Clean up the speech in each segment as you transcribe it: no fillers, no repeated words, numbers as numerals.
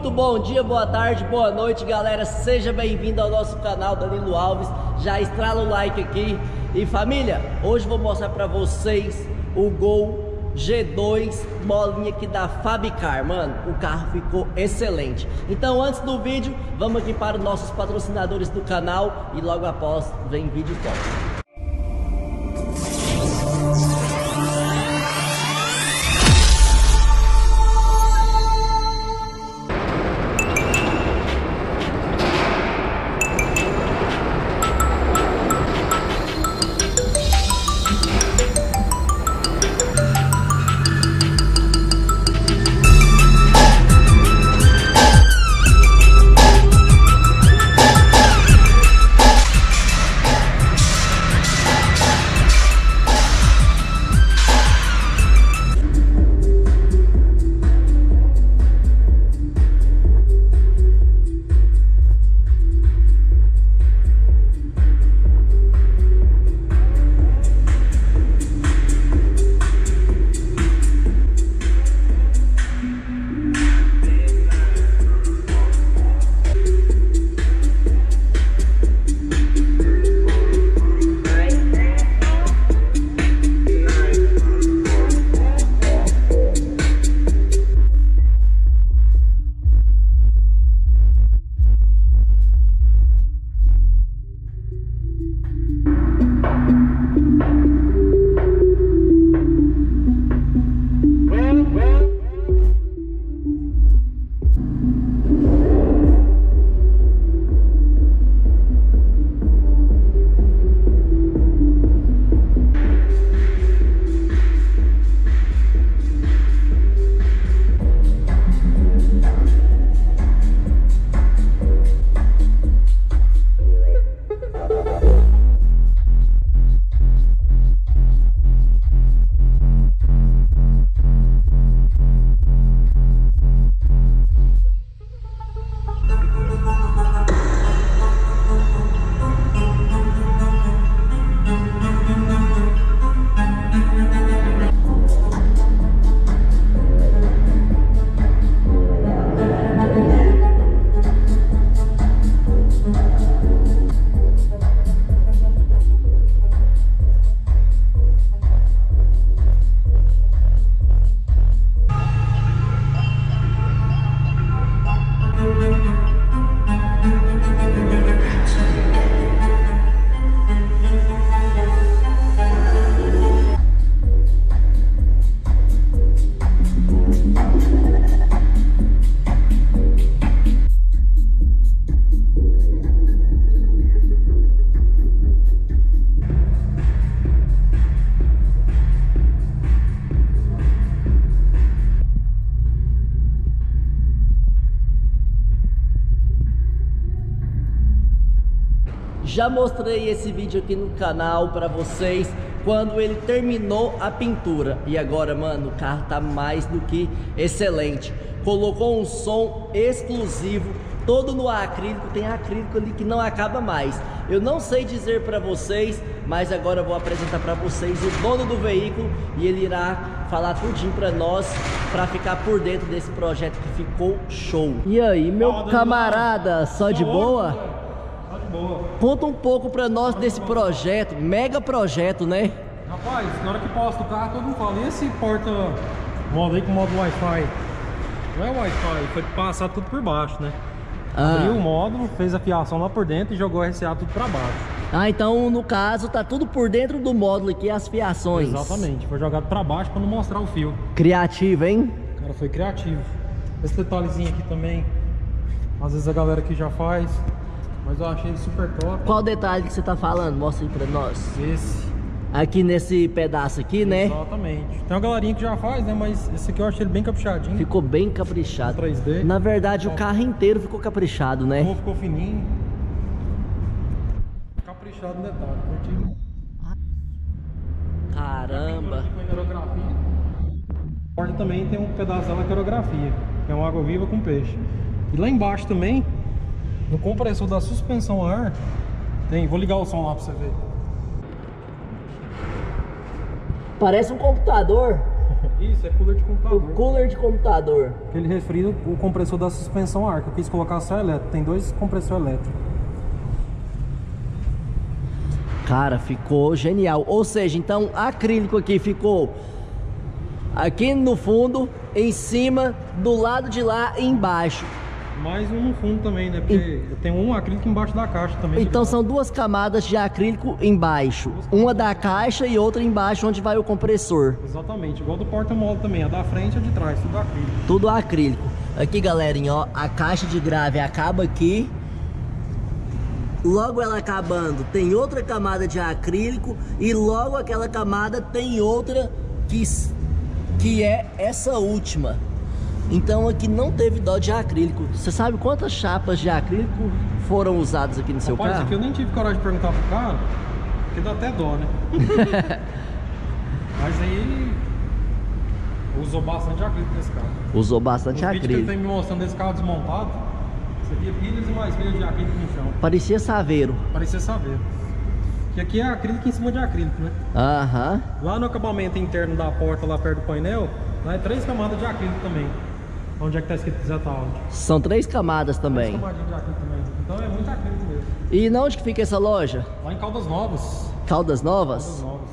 Muito bom dia, boa tarde, boa noite, galera. Seja bem-vindo ao nosso canal Danilo Alves. Já estrala o like aqui. E família, hoje vou mostrar para vocês o Gol G2 bolinha aqui da Fabicar. Mano, o carro ficou excelente. Então, antes do vídeo, vamos aqui para os nossos patrocinadores do canal e logo após vem vídeo top. Já mostrei esse vídeo aqui no canal pra vocês quando ele terminou a pintura. E agora, mano, o carro tá mais do que excelente. Colocou um som exclusivo, todo no acrílico. Tem acrílico ali que não acaba mais. Eu não sei dizer pra vocês, mas agora eu vou apresentar pra vocês o dono do veículo e ele irá falar tudinho pra nós, pra ficar por dentro desse projeto que ficou show. E aí, meu camarada, só de boa? Boa. Conta um pouco pra nós desse projeto, mega projeto, né? Rapaz, na hora que posta o carro, todo mundo fala, e esse porta-modo aí com modo Wi-Fi? Não é Wi-Fi, foi passar tudo por baixo, né? Abriu o módulo, fez a fiação lá por dentro e jogou o RCA tudo pra baixo. Ah, então no caso tá tudo por dentro do módulo aqui, as fiações. Exatamente, foi jogado pra baixo pra não mostrar o fio. Criativo, hein? O cara foi criativo. Esse detalhezinho aqui também, às vezes a galera aqui já faz, mas eu achei ele super top. Qual detalhe que você tá falando? Mostra aí pra nós. Esse. Aqui nesse pedaço aqui, né? Exatamente. Tem uma galerinha que já faz, né? Mas esse aqui eu achei ele bem caprichadinho. Ficou bem caprichado. 3D. Na verdade, o carro inteiro ficou caprichado, né? Ficou fininho. Caprichado no detalhe. Curti. Caramba. A porta também tem um pedaço da querografia, que é uma água viva com peixe. E lá embaixo também, no compressor da suspensão a ar, tem, vou ligar o som lá pra você ver. Parece um computador. Isso, é cooler de computador. O cooler de computador. Que ele refrigera o compressor da suspensão ar, que eu quis colocar só elétrico. Tem 2 compressores elétricos. Cara, ficou genial. Ou seja, então acrílico aqui ficou aqui no fundo, em cima, do lado de lá e embaixo. Mais um no fundo também, né? Porque eu tenho um acrílico embaixo da caixa também. Então são 2 camadas de acrílico embaixo. Uma da caixa e outra embaixo onde vai o compressor. Exatamente, igual do porta-mola também. A da frente e a de trás, tudo acrílico. Tudo acrílico. Aqui, galerinha, ó, a caixa de grave acaba aqui. Logo ela acabando, tem outra camada de acrílico. E logo aquela camada tem outra que é essa última. Então aqui não teve dó de acrílico. Você sabe quantas chapas de acrílico foram usadas aqui no seu carro? Isso aqui eu nem tive coragem de perguntar pro cara, porque dá até dó, né? Mas aí usou bastante acrílico nesse carro. Usou bastante acrílico. Que ele tem me mostrando esse carro desmontado, você via pilhas e mais pilhas de acrílico no chão. Parecia saveiro. Parecia saveiro. E aqui é acrílico em cima de acrílico, né? Aham. Lá no acabamento interno da porta, lá perto do painel, lá é 3 camadas de acrílico também. Onde é que tá escrito Zetaud? São 3 camadas também. 3 camadinhas de acrílico também. Então é muito acrílico mesmo. E na onde que fica essa loja? Lá em Caldas Novas. Caldas Novas? Caldas Novas.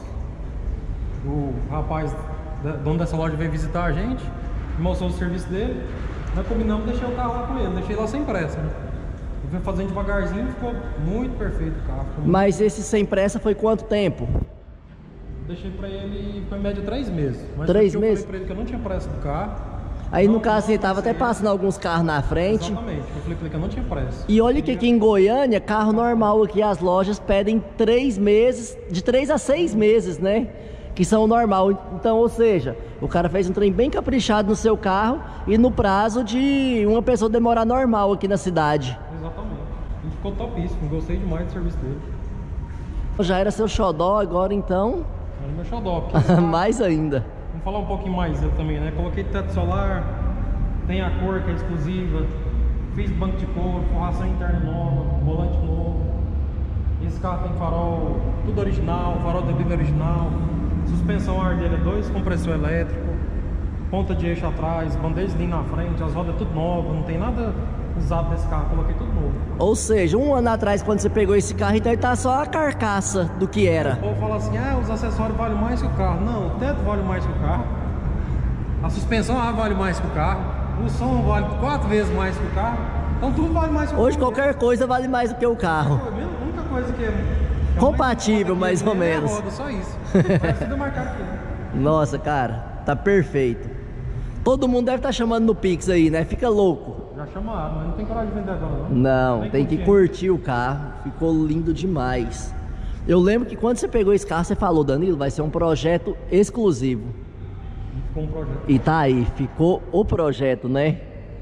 O rapaz, dono dessa loja, veio visitar a gente, mostrou o serviço dele. Nós combinamos, deixei o carro lá com ele, deixei lá sem pressa, né? Ele foi fazendo devagarzinho, ficou muito perfeito o carro. Mas esse sem pressa foi quanto tempo? Deixei pra ele, foi em média 3 meses. Mas 3 meses? Eu falei pra ele que eu não tinha pressa do carro. Aí no caso você tava até passando alguns carros na frente. Exatamente, eu falei pra ele que eu não tinha pressa. E olha que aqui em Goiânia, carro normal aqui, as lojas pedem 3 meses, de 3 a 6 meses, né? Que são o normal. Então, ou seja, o cara fez um trem bem caprichado no seu carro e no prazo de uma pessoa demorar normal aqui na cidade. Exatamente. E ficou topíssimo, gostei demais do serviço dele. Já era seu xodó, agora então... Era meu xodó. Mais ainda. Vamos falar um pouquinho mais dele também, né? Coloquei teto solar, tem a cor que é exclusiva, fiz banco de couro, forração interna nova, volante novo. Esse carro tem farol tudo original, farol de vidro original, suspensão ar dele é 2 compressor elétrico, ponta de eixo atrás, bandeja de linha na frente, as rodas tudo novas, não tem nada usado desse carro, coloquei tudo novo. Ou seja, 1 ano atrás, quando você pegou esse carro, então ele tá só a carcaça do que era. O povo fala assim, ah, os acessórios valem mais que o carro. Não, o teto vale mais que o carro, a suspensão vale mais que o carro, o som vale 4 vezes mais que o carro, então tudo vale mais que o carro. Hoje qualquer coisa vale mais do que o carro. A única coisa que é compatível, mais ou menos. É a roda, só isso. Vai tudo marcado aqui, né? Nossa, cara, tá perfeito. Todo mundo deve estar chamando no Pix aí, né? Fica louco. Já chamaram, mas não tem coragem de vender agora, não. Não, tem que curtir o carro. Ficou lindo demais. Eu lembro que quando você pegou esse carro, você falou, Danilo, vai ser um projeto exclusivo. Ficou um projeto. E tá aí, ficou o projeto, né?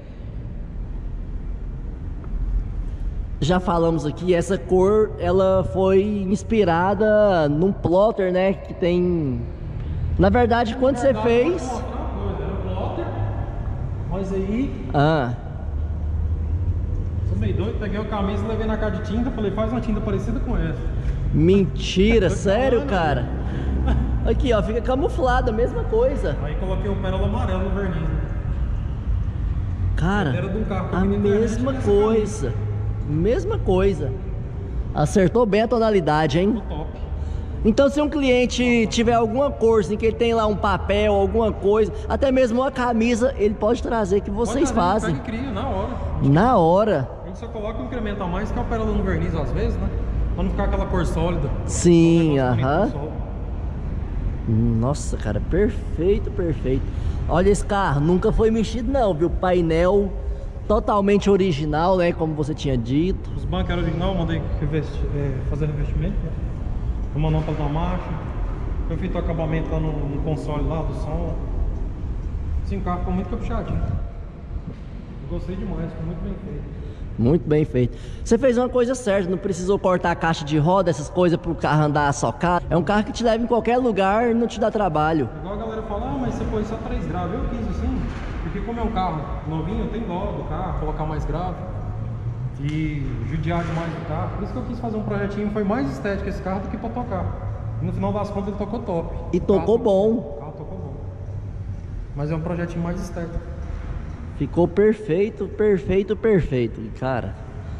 Já falamos aqui, essa cor, ela foi inspirada num plotter, né? Que tem... Na verdade, quando você fez... Era um plotter, mas aí... Sou meio doido, peguei a camisa, levei na casa de tinta, falei, faz uma tinta parecida com essa. Mentira, sério, cara? Aqui, ó, fica camuflada, mesma coisa. Aí coloquei o pérola amarelo no verniz. Cara, a mesma coisa. Mesma coisa. Acertou bem a tonalidade, hein? Top. Então se um cliente tiver alguma cor, assim, que ele tem lá um papel, alguma coisa, até mesmo uma camisa, ele pode trazer que vocês fazem. Pega e cria, na hora. Na hora. A gente só coloca um incremento a mais que é o pérola no verniz às vezes, né? Pra não ficar aquela cor sólida. Sim, aham. Nossa, cara, perfeito, perfeito. Olha esse carro, nunca foi mexido não, viu? Painel totalmente original, né? Como você tinha dito. Os bancos eram original, mandei fazer revestimento, né? Uma manopla da marcha. Eu fiz o acabamento lá no console lá do som. Sim, o carro ficou muito caprichadinho. Gostei demais, ficou muito bem feito. Muito bem feito. Você fez uma coisa certa, não precisou cortar a caixa de roda, essas coisas pro carro andar socado. É um carro que te leva em qualquer lugar e não te dá trabalho. Igual a galera fala, ah, mas você pôs só 3 graves. Eu quis assim, porque como é um carro novinho, tem dó do carro, colocar mais grave e judiar demais do carro. Por isso que eu quis fazer um projetinho, foi mais estético esse carro do que pra tocar. E no final das contas ele tocou top. E tocou bom. O carro tocou bom. Mas é um projetinho mais estético. Ficou perfeito, perfeito, perfeito, cara.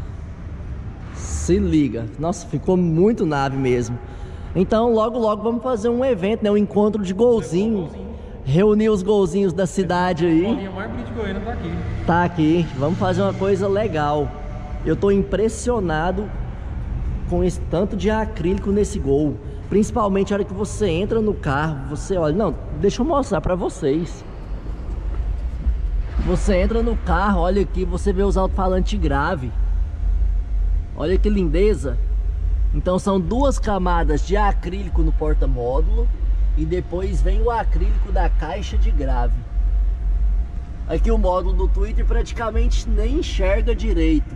Se liga. Nossa, ficou muito nave mesmo. Então logo logo vamos fazer um evento, né? Um encontro de golzinho. Reunir os golzinhos da cidade aí. A bolinha mais bonita de Goiânia tá aqui. Tá aqui. Vamos fazer uma coisa legal. Eu tô impressionado com esse tanto de acrílico nesse Gol. Principalmente a hora que você entra no carro, você olha... Não, deixa eu mostrar pra vocês. Você entra no carro, olha aqui, você vê os alto-falantes grave. Olha que lindeza. Então são duas camadas de acrílico no porta-módulo. E depois vem o acrílico da caixa de grave. Aqui o módulo do Twitter praticamente nem enxerga direito.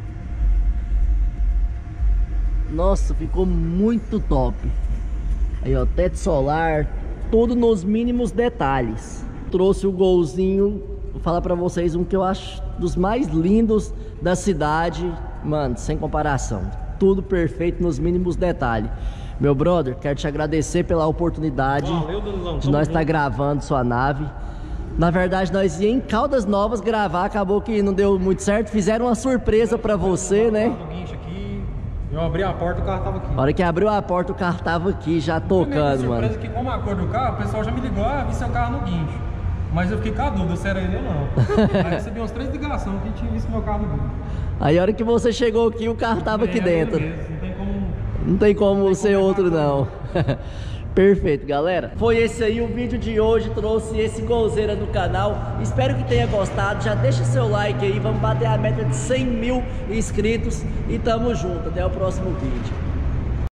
Nossa, ficou muito top. Aí ó, teto solar, tudo nos mínimos detalhes. Trouxe o Golzinho, vou falar pra vocês um que eu acho dos mais lindos da cidade. Mano, sem comparação. Tudo perfeito nos mínimos detalhes. Meu brother, quero te agradecer pela oportunidade. Valeu, Danilão, de nós estar gravando sua nave. Na verdade, nós ia em Caldas Novas gravar, acabou que não deu muito certo. Fizeram uma surpresa pra você, né? Eu abri a porta, o carro tava aqui. Na hora que abriu a porta, o carro tava aqui, já tocando, mano. Que como a cor do carro, o pessoal já me ligou, vi seu carro no guincho. Mas eu fiquei com a dúvida se era ele ou não. Aí recebi umas 3 ligações que tinha visto meu carro no guincho. Aí a hora que você chegou aqui, o carro tava aqui dentro. Não tem como ser outro, não. Perfeito, galera. Foi esse aí o vídeo de hoje. Trouxe esse Golzeira no canal. Espero que tenha gostado. Já deixa seu like aí. Vamos bater a meta de 100 mil inscritos. E tamo junto. Até o próximo vídeo.